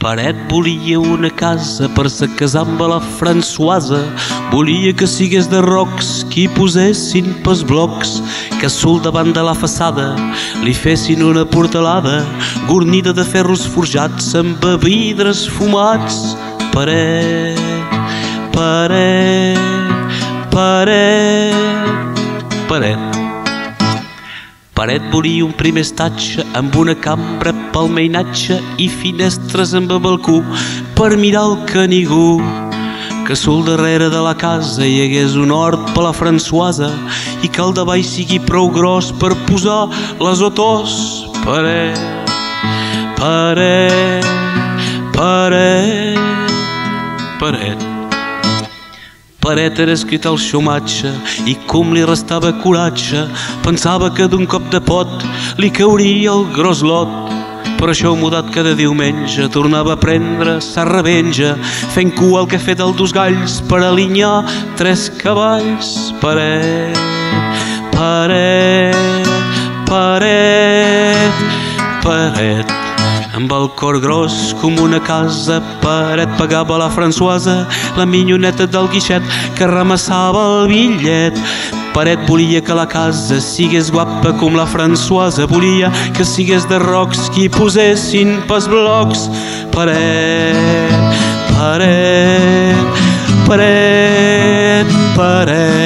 Paret volia una casa per se casar amb la Françoise. Volia que sigués de rocs, que hi posessin pels blocs, que sul davant de la façada li fessin una portalada guarnida de ferros forjats amb vidres fumats. Paret, paret, paret, paret. Paret volia un primer estatge amb una cambra pel mainatge i finestres amb balcó per mirar el Canigó. Que sul darrere de la casa hi hagués un hort per la Françoise i que el davall sigui prou gros per posar les otors. Paret, paret, paret, paret. Paret era escrit al xomatge i com li restava coratge pensava que d'un cop de pot li cauria el gros lot. Per això mudat cada diumenge tornava a prendre sa revenja fent cua al cafè del Dos Galls per alinyar 3 cavalls. Paret, paret, paret, paret. Amb el cor gros com una casa, Paret pagava a la Françoise la minyoneta del guixet que ramassava el bitllet. Paret volia que la casa sigués guapa com la Françoise, volia que sigués de rocs que hi posessin pels blocs. Paret, paret, paret, paret.